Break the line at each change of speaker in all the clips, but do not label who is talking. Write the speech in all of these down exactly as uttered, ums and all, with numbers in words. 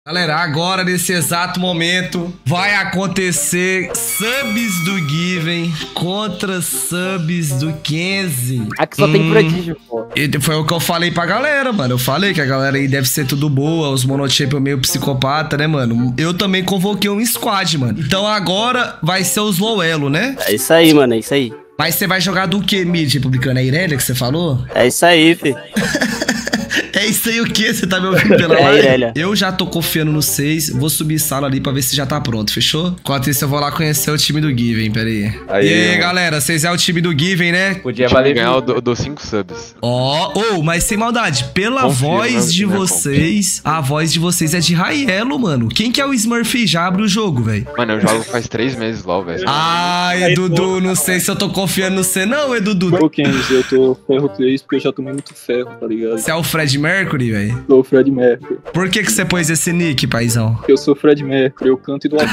Galera, agora, nesse exato momento, vai acontecer subs do Given contra subs do Kenzie.
Aqui só hum, tem prodígio, pô.
E foi o que eu falei pra galera, mano. Eu falei que a galera aí deve ser tudo boa, os monochampion meio psicopata, né, mano? Eu também convoquei um squad, mano. Então agora vai ser os low elo, né?
É isso aí, mano, é isso aí.
Mas você vai jogar do que, mid, republicano? É Irelia que você falou?
É isso aí, fi.
É isso aí o que? Você tá me ouvindo pela
é,
live?
Irelia.
Eu já tô confiando no seis. Vou subir sala ali pra ver se já tá pronto, fechou? Enquanto isso, eu vou lá conhecer o time do Given, pera aí. aí e aí, mano. Galera, vocês é o time do Given, né?
Podia valer ganhar o dos cinco subs.
Ó, oh, oh, mas sem maldade, pela Confio, voz né? de né? vocês, a voz de vocês é de Raiello, mano. Quem que é o Smurf? Já abre o jogo, velho.
Mano, eu jogo faz três meses LOL, velho.
Ai, Dudu, não sei se eu tô confiando no você não, Dudu.
Ô, Kenzie, eu tô ferro três porque eu já tomei muito ferro, tá ligado?
Você é o Fred Mercury, velho?
Sou o Fred Mercury.
Por que que você pôs esse nick, paizão?
Porque eu sou o Fred Mercury, eu canto e dou a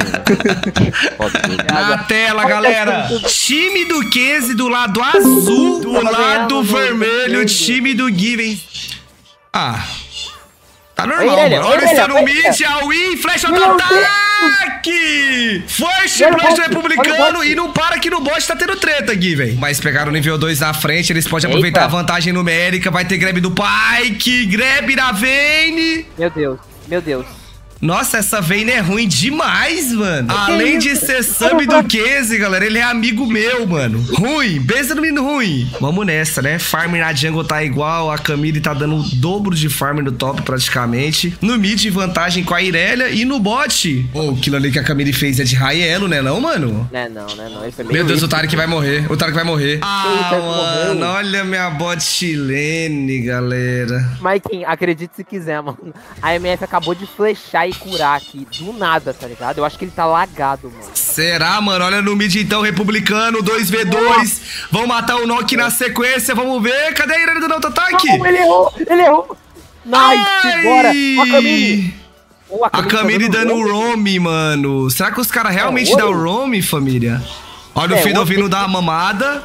Na tela, galera. Time do Kenzie do lado azul, do lado vermelho, time do Given. Ah... Tá normal, mano. Olha o seu no mid, a win, flecha do ataque! First Blood republicano e não para que no bot tá tendo treta aqui, velho. Mas pegaram o nível dois na frente, eles podem aproveitar a vantagem numérica. Vai ter grab do Pyke, grab da Vayne.
Meu Deus, meu Deus.
Nossa, essa Vayne é ruim demais, mano. Além de ser sub do Kenzie, galera, ele é amigo meu, mano. Ruim, besta no menino ruim. Vamos nessa, né? Farm na jungle tá igual, a Camille tá dando o dobro de farm no top praticamente. No mid, vantagem com a Irelia e no bot. Pô, oh, aquilo ali que a Camille fez é de Raiello, né não, mano?
Não, não, né não. Esse é
meu Deus, o Tarek vai morrer. O Tarek vai morrer.
Ah,
mano, olha minha bot lane, galera.
Mike, acredite se quiser, mano. A M F acabou de flechar e curar aqui, do nada, tá ligado? Eu acho que ele tá lagado, mano.
Será, mano? Olha no mid então, republicano, dois v dois. Vão matar o Nock na sequência, vamos ver. Cadê a Irelia do auto-ataque?
Não, ele errou, ele errou. Nice, bora. Ó a Camille.
Oh, a Camille, a Camille dando o roam, mano. Será que os caras realmente é, dão o roam, família? Olha é, o Fiddle vindo dar a mamada.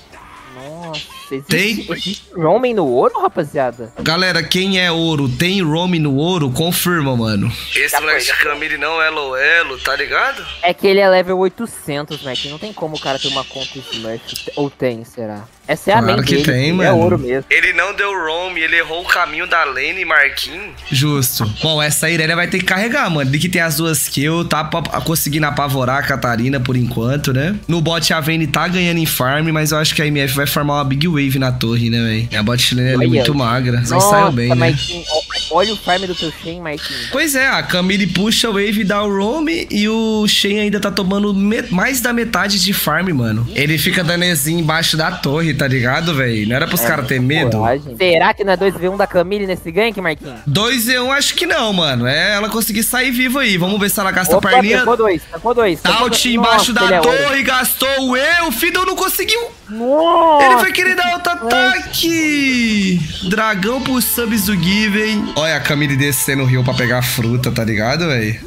Nossa. Existe, tem existe roaming no ouro, rapaziada?
Galera, quem é ouro, tem roaming no ouro, confirma, mano. Esse moleque de Camille não é low elo, tá ligado?
É que ele é level oitocentos, Mac. Não tem como o cara ter uma conta Smurf. Ou tem, será? Essa é a
claro
main
que
dele,
tem, mano.
É ouro mesmo.
Ele não deu roam, ele errou o caminho da lane, Marquinhos. Justo. Bom, essa Irelia vai ter que carregar, mano. Ele que tem as duas kills, tá conseguindo apavorar a Catarina por enquanto, né? No bot a Vayne tá ganhando em farm, mas eu acho que a M F vai formar uma big wave na torre, né, velho? A bot lane é muito magra. Mas saiu bem, né?
Marquinhos, olha o farm do teu Shen, Marquinhos.
Pois é, a Camille puxa a wave e dá o roam e o Shen ainda tá tomando mais da metade de farm, mano. Ele fica dando Ezinho embaixo da torre, tá ligado, velho? Não era pros é, caras ter medo?
Coragem. Será que não é dois v um da Camille nesse gank, Marquinhos?
dois v um acho que não, mano. É ela conseguir sair viva aí. Vamos ver se ela gasta
Opa,
a perninha.
Tancou dois, tancou dois.
Alt embaixo da é torre, ouro. Gastou o E. O Fiddle não conseguiu.
Nossa.
Ele foi querer dar auto-ataque. Dragão pros subs do Given. Olha a Camille descendo o rio pra pegar a fruta, tá ligado, velho?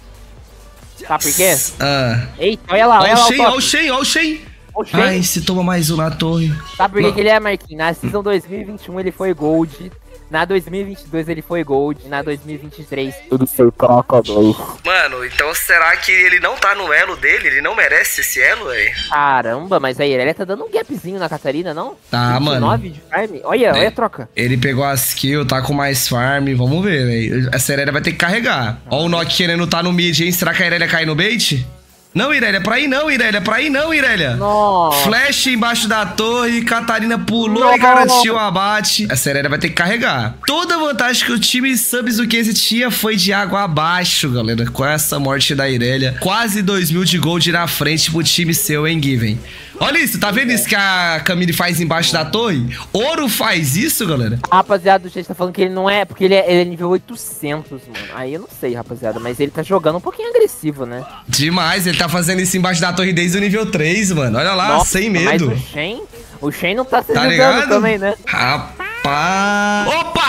Sabe por quê?
Ah.
Eita, olha lá, olha lá.
Olha o Shen, olha o Shen. Ai, se toma mais um na torre.
Sabe por que, que ele é, Marquinhos? Na Season dois mil e vinte e um ele foi Gold. Na dois mil e vinte e dois ele foi Gold. E na dois mil e vinte e três ele foi Croca dois. Mano,
então será que ele não tá no elo dele? Ele não merece esse elo, velho?
Caramba, mas aí ele tá dando um gapzinho na Catarina, não?
Tá, mano.
De farm. Olha, é. olha a troca.
Ele pegou as kills, tá com mais farm. Vamos ver, velho. Essa Irelia vai ter que carregar. Ah, ó o Nock querendo tá no mid, hein? Será que a Irelia cai no bait? Não, Irelia, pra ir não, Irelia, pra ir não, Irelia.
Nossa.
Flash embaixo da torre, Catarina pulou Nossa. E garantiu o abate. Essa Irelia vai ter que carregar. Toda a vantagem que o time subs do Kenzie tinha foi de água abaixo, galera. Com essa morte da Irelia. Quase dois mil de gold na frente pro time seu, hein, Given? Olha isso, tá vendo isso que a Camille faz embaixo da torre? Ouro faz isso, galera?
Rapaziada, o gente tá falando que ele não é... Porque ele é, ele é nível oitocentos, mano. Aí eu não sei, rapaziada. Mas ele tá jogando um pouquinho agressivo, né?
Demais, ele tá fazendo isso embaixo da torre desde o nível três, mano. Olha lá,
Nossa,
sem medo.
Mas o Shen... O Shen não tá se tá ligado também, né?
Rapaz... Opa!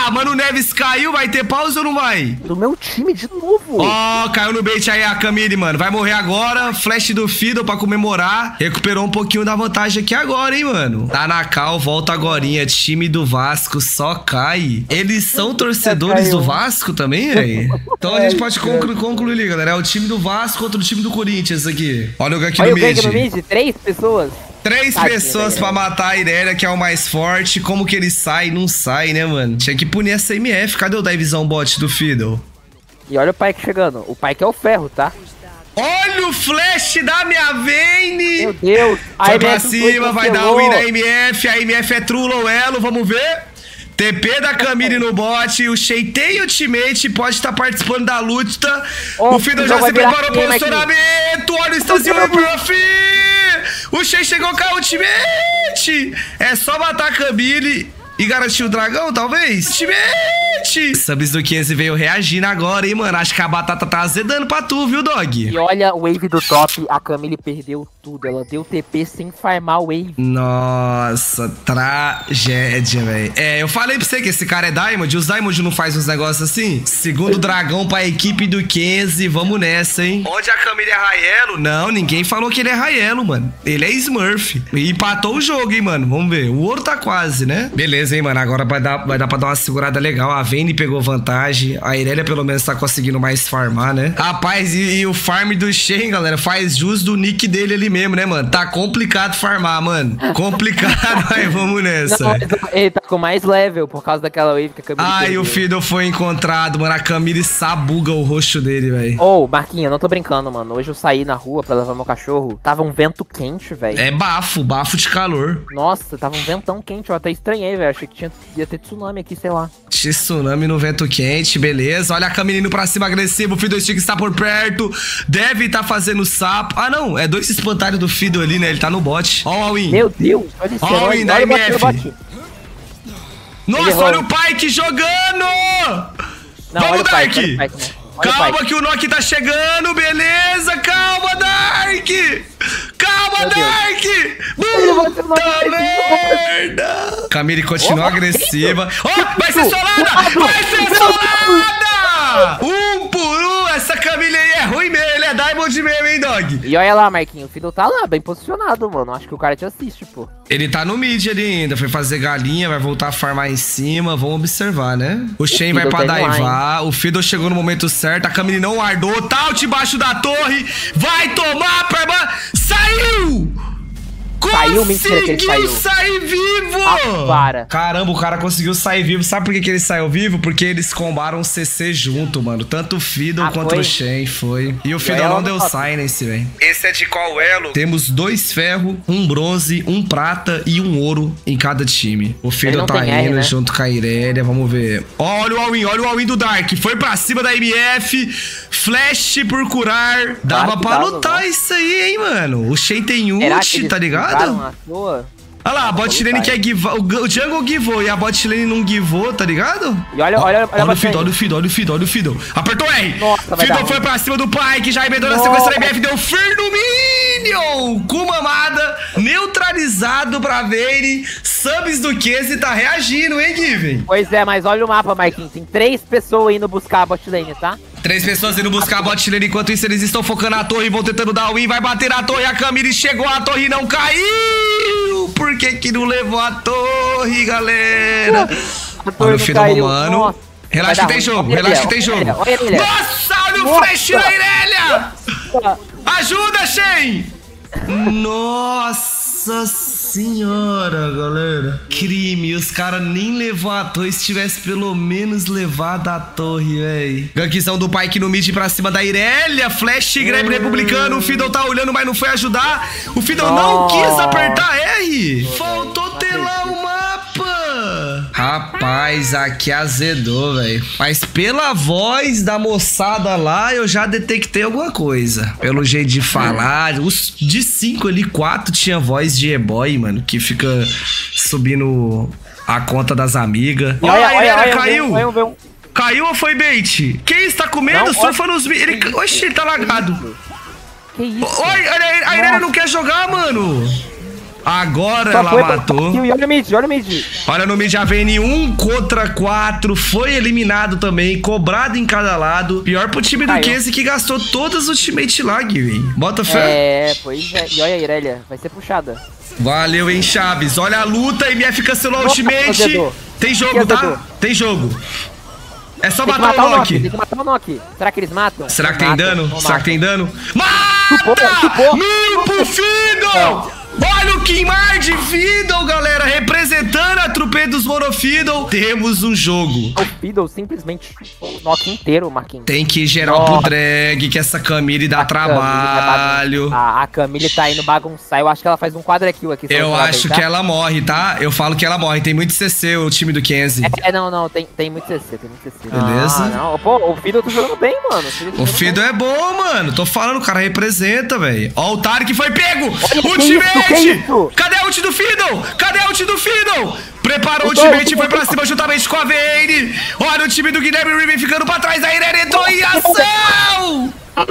Ah, Mano Neves caiu, vai ter pausa ou não vai?
Do meu time de novo.
Ó, oh, caiu no bait aí a Camille, mano. Vai morrer agora. Flash do Fiddle pra comemorar. Recuperou um pouquinho da vantagem aqui agora, hein, mano. Tá na cal, volta agorinha. Time do Vasco só cai. Eles são torcedores do Vasco também, velho? Então a gente pode conclu concluir ali, galera. É o time do Vasco contra o time do Corinthians aqui. Olha o gank no mid.
no mid. Três pessoas.
Três Tadinha, pessoas pra matar a Irelia, que é o mais forte. Como que ele sai? Não sai, né, mano? Tinha que punir essa M F. Cadê o divezão bot do Fiddle?
E olha o Pyke chegando. O Pyke é o ferro, tá?
Olha o flash da minha Vayne!
Meu Deus!
Foi pra cima, vai dar o win da M F. A M F é true low elo, vamos ver. T P da Camille no bot. O Shen tem ultimate, pode estar participando da luta. Oh, o Fiddle já se preparou pro posicionamento. Olha o stunzinho no profi. O Shen chegou com a ultimate. É só matar a Camille e garantir o dragão, talvez? Ultimate! Subs do quinze veio reagindo agora, hein, mano? Acho que a batata tá azedando pra tu, viu, dog?
E olha o wave do top, a Camille perdeu tudo. Ela deu T P sem farmar o wave.
Nossa, tragédia, velho. É, eu falei pra você que esse cara é Diamond. Os Diamond não faz uns negócios assim? Segundo dragão pra equipe do quinze, vamos nessa, hein? Onde a Camille é Raelo? Não, ninguém falou que ele é Raelo, mano. Ele é Smurf. E empatou o jogo, hein, mano? Vamos ver. O ouro tá quase, né? Beleza, hein, mano? Agora vai dar, vai dar pra dar uma segurada legal. A Vayne pegou vantagem. A Irelia, pelo menos, tá conseguindo mais farmar, né? Rapaz, e, e o farm do Shen, galera, faz jus do nick dele ali mesmo, né, mano? Tá complicado farmar, mano. Complicado. Aí, vamos nessa.
Não, ele tá com mais level por causa daquela wave que a Camille
Ai,
perdeu.
o Fiddle foi encontrado, mano. A Camille sabuga o rosto dele, velho.
Ô, oh, Marquinhos, eu não tô brincando, mano. Hoje eu saí na rua pra levar meu cachorro. Tava um vento quente, velho.
É bafo, bafo de calor.
Nossa, tava um ventão quente. Eu até estranhei, velho. Achei que tinha, ia ter tsunami aqui, sei lá.
Tsunami no vento quente, beleza. Olha a Camille indo pra cima agressivo. O Fiddle Stick está por perto. Deve estar tá fazendo sapo. Ah, não. É dois espantalhos do Fiddle ali, né? Ele tá no bot. Ó o all-in.
Meu Deus. Olha esse
Ó o all-in da M F. Nossa, olha o Pyke jogando!
Não,
vamos,
olha o
Dark!
Pyke, olha o Pyke,
calma que o Nock tá chegando, beleza? Calma, Dark! Calma,
Meu
Dark! Puta merda! Camille continua oh, agressiva. Ó, oh, vai ser solada! Vai ser solada! Um por um, essa Camille aí é ruim mesmo, ele é Diamond mesmo, hein, dog?
E olha lá, Marquinhos, o Fiddle tá lá, bem posicionado, mano. Acho que o cara te assiste, pô.
Ele tá no mid ali ainda, foi fazer galinha, vai voltar a farmar em cima, vamos observar, né? O Shen vai pra daivar, o Fiddle chegou no momento certo, a Camille não guardou, tá debaixo da torre, vai tomar pra... Saiu!
Saiu, mentira que ele saiu.
sair vivo!
Ah, para.
Caramba, o cara conseguiu sair vivo. Sabe por que, que ele saiu vivo? Porque eles combaram o C C junto, mano. Tanto o Fiddle ah, quanto foi? o Shen, foi. E o Fiddle não deu silence, velho. Esse é de qual elo? Temos dois ferros, um bronze, um prata e um ouro em cada time. O Fiddle tá indo R, né? junto com a Irelia. Vamos ver. Olha o all-in, olha o all-in do Dark. Foi pra cima da M F. Flash por curar. Dava claro pra dava, lutar não. isso aí, hein, mano. O Shen tem ult, tá ligado? Olha lá, a bot lane quer give. O jungle givou e a bot lane não givou, tá ligado?
E olha, olha, olha,
olha o Fiddle, olha o Fiddle, olha o Fiddle, olha o Fiddle. Apertou R.
Nossa,
Fiddle foi pra cima do Pyke, já emendou na sequência da M F, deu Fear no Minion. Com mamada, neutralizado pra Vayne. Subs do quinze tá reagindo, hein, Given?
Pois é, mas olha o mapa, Marquinhos. Tem três pessoas indo buscar a bot lane, tá?
Três pessoas indo buscar a bot lane, enquanto isso eles estão focando na torre, vão tentando dar o win, vai bater na torre, a Camille chegou, a torre não caiu! Por que que não levou a torre, galera? A torre olha o Fiddle, mano. Nossa, relaxa que tem jogo, relaxa que tem jogo. Nossa, olha o flash da Irelia! Ajuda, Shen! Nossa senhora, galera. Crime, os caras nem levou a torre. Se tivesse pelo menos levado a torre, véi. Gankzão do Pyke no mid pra cima da Irelia. Flash, grab republicano. O Fiddle tá olhando, mas não foi ajudar. O Fiddle oh. não quis apertar R. Faltou telar o mapa. Rapaz, aqui azedou, velho. Mas pela voz da moçada lá, eu já detectei alguma coisa. Pelo jeito de falar. Os de cinco ali, quatro tinha voz de e-boy, mano, que fica subindo a conta das amigas. Olha, a Irelia caiu. Olha, olha, olha. Caiu ou foi bait? Quem está comendo? Não, surfa nos... Ele... Oxi, ele tá lagado.
Que isso?
Oi, a Irelia não quer jogar, mano. Agora
Só
ela
foi pra
matou.
kill. E olha o mid, olha o mid.
Olha no mid, a Vayne um contra quatro. Foi eliminado também, cobrado em cada lado. Pior pro time do
Caiu.
Kenzie que gastou todas os ultimate lag, velho. Bota fé.
É, pois é. E olha a Irelia, vai ser puxada.
Valeu, hein, Chaves. Olha a luta, M F cancelou a
Nossa,
ultimate.
Zedô.
Tem jogo,
Que
tá?
Zedô?
Tem jogo. É só
Tem que
matar
matar
o
o Nock,
Nock.
tem que matar o Nock. Será que eles matam?
Será que
Não
tem
matam,
dano?
não
Será que tem
matam.
dano? Mata!
Chupou, chupou.
Mil pro Fiddle! Olha o Kimar de Fiddle, galera, representando a trupe dos Monofiddle. Temos um jogo.
O Fiddle simplesmente chupou o Nock inteiro, Marquinhos.
Tem que ir geral pro drag, que essa Camille dá
A Camille
trabalho.
vai bagun- A, a Camille tá indo bagunçar. Eu acho que ela faz um quadra kill aqui. se
Eu
for pra
acho
ver,
que
tá?
ela morre, tá? Eu falo que ela morre. Tem muito C C o time do Kenzie.
É, não, não, tem, tem muito C C, tem muito C C.
Beleza.
Ah, não. Pô, o Fiddle tá jogando bem, mano.
O Fiddle é bom, mano. Tô falando, o cara representa, velho. Ó, o Tarek foi pego!
Olha, que
Ultimate!
isso, que isso?
Cadê a ult do Fiddle? Cadê a ult do Fiddle? Preparou o
Eu tô-
ultimate e foi pra cima juntamente com a Vayne. Olha o time do Guilherme Riven ficando pra trás. A Irene entrou em ação!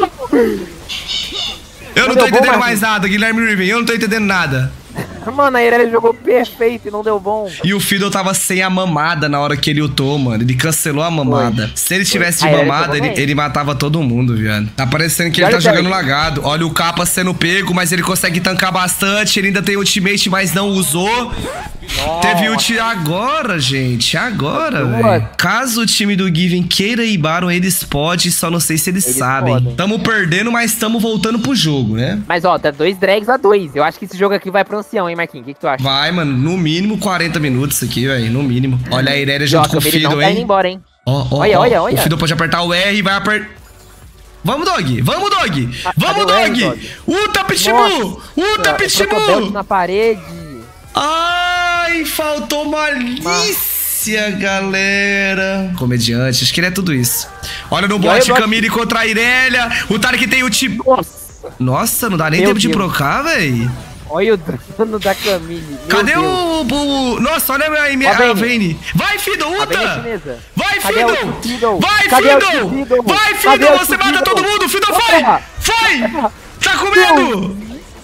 Eu não tô
Não deu bom,
entendendo
Marquinhos.
mais nada, Guilherme Riven. Eu não tô entendendo nada.
Mano, a Irelia jogou perfeito e não deu bom.
E o Fiddle tava sem a mamada na hora que ele ultou, mano. Ele cancelou a mamada. Se ele tivesse de
Ah, ele
mamada,
jogou
ele,
bem.
ele matava todo mundo, viado. Tá parecendo que
E
ele tá
olha o
jogando
Derek.
lagado. Olha o capa sendo pego, mas ele consegue tancar bastante. Ele ainda tem ultimate, mas não usou. Teve ult agora, gente. Agora,
Boa.
velho. Caso o time do Given queira ir Baron, eles podem, só não sei se eles,
Eles
sabem.
podem.
Tamo perdendo, mas tamo voltando pro jogo, né?
Mas ó, tá dois drags a dois. Eu acho que esse jogo aqui vai pro ancião, hein, Marquinhos? O que, que tu acha?
Vai, mano. No mínimo quarenta minutos isso aqui, velho. No mínimo. Olha a Irelia
E, ó,
junto
a
com o
Camille não
Fiddle,
tá indo
hein?
embora, hein?
Ó, ó,
Olha,
ó.
olha, olha.
O Fiddle pode apertar o R e vai apertar. Vamos, Dog! Vamos, Dog!
Ah,
Vamos,
cadê o R,
Dog!
Dog?
Ulta, Pitbull! Ulta,
Trocou belt
Pitbull!
na parede.
Ai, faltou malícia, galera. Comediante, acho que ele é tudo isso. Olha no
E olha
bot,
o bot.
Camille contra a Irelia. O Tarek tem o tipo.
Nossa.
Nossa, não dá nem
Meu
tempo de
Deus.
procar, véi.
Olha o dano da Camille. Meu
Cadê
Deus.
o, o. Nossa, olha a, a,
A Vayne.
Vayne. Vai, Fiddle,
A Vayne é
ulta!
chinesa.
Vai,
Cadê
Fiddle!
o Fiddle?
Vai,
Cadê o
Fiddle!
Fiddle?
Vai,
Cadê
Fiddle!
o
Você mata
Fiddle?
todo mundo! Fiddle, foi!
Opa!
Foi! Tá com medo!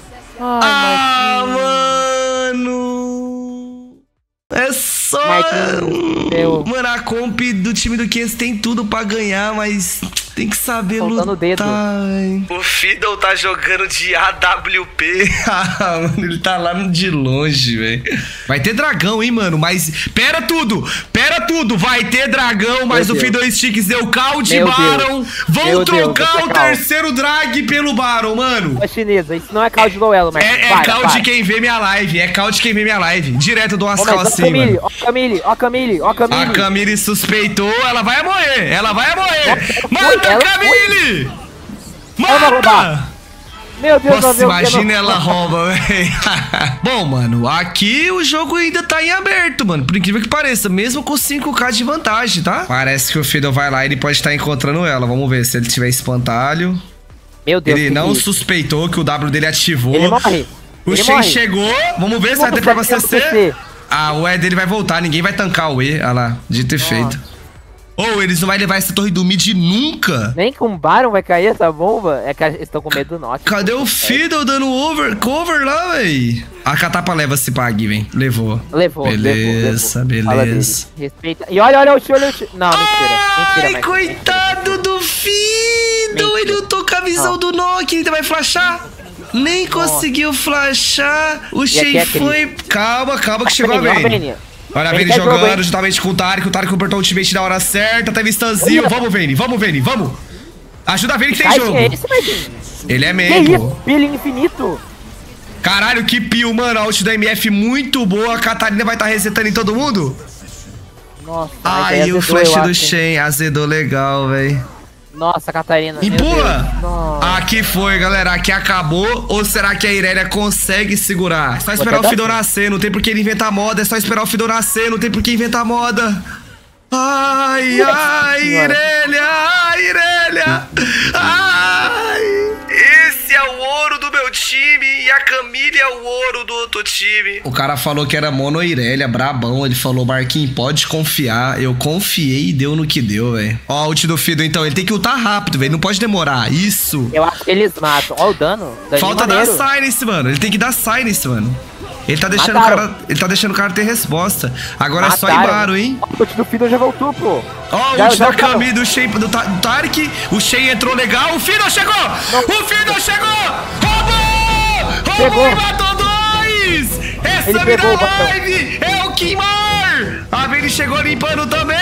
Ai,
Ah,
Marquinhos.
mano! É só...
Marquinhos, meu.
Mano, a comp do time do Kenzie tem tudo pra ganhar, mas tem que saber
Faltando o dedo.
lutar, véi. O Fiddle tá jogando de A W P. Ah, mano, ele tá lá de longe, velho. Vai ter dragão, hein, mano, mas... Pera tudo! Pera tudo! Vai ter dragão, mas
Meu
o
Deus.
Fiddle Sticks deu call de
Meu
Baron.
Deus.
Vão
Meu Deus,
trocar
essa
o
cal.
terceiro drag pelo Baron, mano.
É chinesa, isso não é call de Loelo, Marquinhos.
É, é
Para,
call
para.
de quem vê minha live. É call de quem vê minha live. Direto do
Ó,
Ascal
mas ó a
assim,
Camille,
mano.
ó a Camille, ó a Camille, ó a Camille.
A Camille suspeitou, ela vai morrer. Ela vai morrer.
Nossa,
Mata
ela
a
foi.
Camille!
Ela vai
Mata!
roubar. Meu Deus,
Nossa,
meu Deus,
imagina
meu
ela
Deus.
rouba, velho. Bom, mano, aqui o jogo ainda tá em aberto, mano. Por incrível que pareça, mesmo com cinco K de vantagem, tá? Parece que o Fiddle vai lá e ele pode estar encontrando ela. Vamos ver se ele tiver espantalho.
Meu Deus,
Ele
que
não
isso?
suspeitou que o W dele ativou.
Ele morre.
O
Ele
Shen
morre.
chegou. Vamos ver se vai
Como
ter pra
vai ter
C
C
C.
C?
Ah, o E dele vai voltar. Ninguém vai tancar o E. Olha lá, de ter feito. Ou eles não vão levar essa torre do mid nunca.
Nem com o Baron vai cair essa bomba. É que eles estão com medo do norte.
Cadê o Fiddle dando over, cover lá, véi? A catapa leva esse pag, vem. Levou.
Levou,
Beleza,
levou, levou. Fala
beleza.
dele. Respeita. E olha, olha o tio, olha o tio. Não, mentira. Mentira,
Ai,
mas...
coitado do Fiddle.
Mentira.
Ele lutou com a visão
Não.
do Nokia. Ele vai flashar. Nem conseguiu flashar. O
aqui
Shen
é Cris.
foi... Calma, calma que chegou a
Vayne, ó,
Vayne.
Vayne.
Olha a
Ele
Vayne
quer jogo,
jogando
hein?
juntamente com o Tarek. O Tarek apertou o ultimate na hora certa. Teve stunzinho.
Olha.
Vamos, Vayne. Vamos, Vayne. Vamos. Ajuda a Vayne que tem
Ai,
jogo.
que é esse, Marquinhos?
Ele é
Que
meio,
isso?
pô.
Pilha infinito.
Caralho, que pio, mano. A ult da M F muito boa. A Catarina vai estar resetando em todo mundo?
Nossa, mas
Ai,
aí
o
azedou,
flash
eu
do
acho, hein?
Shen. Azedou legal, velho.
Nossa, Catarina. meu
Empurra!
Deus. Nossa.
Aqui foi, galera. Aqui acabou. Ou será que a Irelia consegue segurar? É só esperar
até
o Fiddle
dar-
nascer. Não tem por que ele inventar moda. É só esperar o Fiddle nascer. Não tem por que inventar moda. Ai, ai,
Senhora.
Irelia. Ai, Irelia. Ai. Esse é o ouro do meu time. E a Camille é o ouro do outro time. O cara falou que era mono Irelia, brabão. Ele falou, Marquinhos, pode confiar. Eu confiei e deu no que deu, velho. Ó, o ult do Fiddle, então. Ele tem que ultar rápido, velho. Não pode demorar. Isso.
Eu acho que eles matam. Olha o dano. Daninho
Falta dar
maneiro.
silence, mano. Ele tem que dar silence, mano. Ele tá deixando o cara, ele tá deixando o cara ter resposta. Agora é só Ibaro, hein?
O ult do Fiddle já voltou, pô.
Ó, o ult da Kami, do Shen, do, Ta do Tarek. O Shen entrou legal. O Fiddle chegou! Não. O Fiddle chegou! Roubou! Roubou
Pegou.
e matou dois! Essa
Ele
vida
pegou,
live é o Kimar! A Vayne chegou limpando também!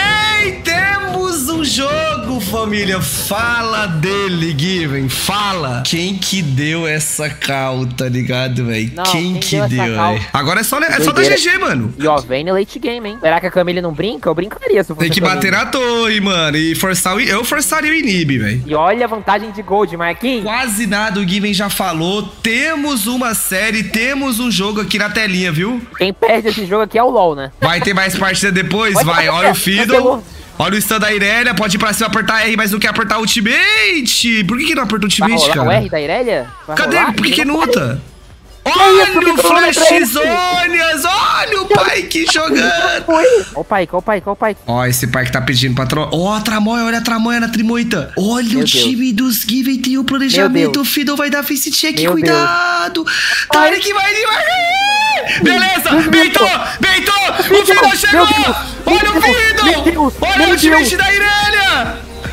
Temos um jogo, família. Fala dele, Given. Fala. Quem que deu essa cal, tá ligado, velho? Quem, quem que deu, velho? Agora é só, é só da G G, mano.
E ó, Vayne late game, hein? Será que a Camille não brinca? Eu brincaria se eu fosse.
Tem que bater na torre, mano. E forçar o... Eu forçaria o inib, velho.
E olha a vantagem de Gold, Marquinhos.
Quase nada, o Given já falou. Temos uma série, temos um jogo aqui na telinha, viu?
Quem perde esse jogo aqui é o LoL, né?
Vai ter mais partida depois? Vai, olha o Fiddle. Olha o stun da Irelia, pode ir pra cima, apertar R, mas não quer apertar ultimate. Por que que não aperta ultimate, cara?
o R da Irelia?
Cadê? Por que que não luta? Olha o Flash Zonias! Olha o Pyke jogando!
Olha o Pyke, olha o Pyke, olha o Pyke.
Ó, esse Pyke tá pedindo pra troll. Ó, a Tramoia, olha a Tramoia na Trimoita. Olha Meu o time Deus. dos Given, tem o planejamento. O Fiddle vai dar face check, Meu cuidado! Tarek vai de Beleza, beitou, beitou! O Fiddle chegou! Olha o Fiddle! Olha o ultimate da Irelia!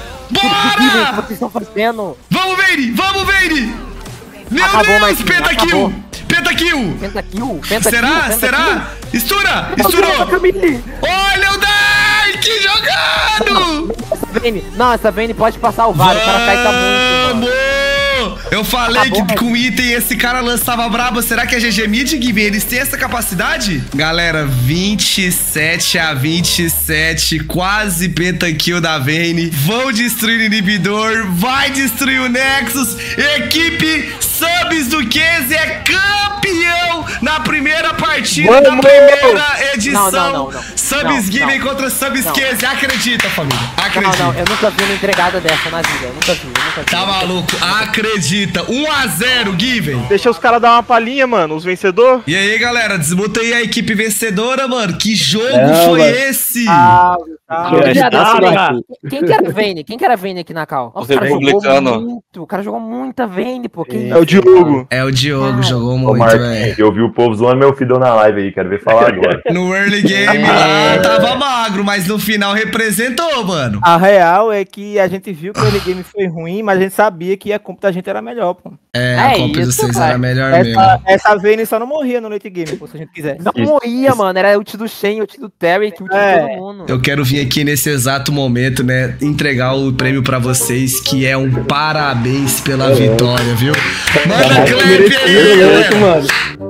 Bora!
O que vocês estão fazendo?
Vamos, Vayne! Vamos, Vayne! Meu
acabou,
Deus! Pentakill! Pentakill!
Pentakill! Pentakill!
Será?
Pentakill.
Será? Estura! Esturou! Olha o Dark jogando!
Não, essa Vayne pode passar o VAR. O cara cai tá muito. Mano.
Eu falei Acabou, que com item esse cara lançava brabo. Será que é G G Mid, Given? Eles têm essa capacidade? Galera, vinte e sete a vinte e sete. Quase pentakill da Vayne. Vão destruir o inibidor. Vai destruir o Nexus. Equipe Subs do Keze é campeão na primeira partida Vamos. da primeira edição.
Não, não, não, não.
Subs Given contra Subs Keze. Acredita, família. Acredita.
Não, não, eu nunca vi uma entregada dessa na vida. Eu nunca vi, eu nunca vi.
Tá maluco? Acredita. um a zero, Given.
Deixa os caras dar uma palhinha, mano. Os vencedores.
E aí, galera? Desmuta aí a equipe vencedora, mano. Que jogo é, foi mano. esse?
Ah, ah, ah, Quem que era Vayne? Quem que era Vayne aqui na cal? Nossa, o cara jogou muito. O cara jogou muita Vayne, pô.
É, é o Diogo.
É o Diogo, ah, jogou muito, velho.
Eu vi o povo zoando meu Fiddle na live aí. Quero ver falar agora.
No early game lá, tava magro, mas no final representou, mano.
A real é que a gente viu que o early game foi ruim, mas a gente sabia que a comp da gente era melhor, pô.
É, a é comp de vocês era melhor
essa,
mesmo.
Essa Vayne só não morria no late game, pô, se a gente quiser.
Não isso, morria, isso. mano. Era ult do Shen, ult do Tarek, ult é. de todo mundo.
Eu quero vir aqui nesse exato momento, né, entregar o prêmio pra vocês, que é um parabéns pela é. vitória, viu? Manda clap aí, galera!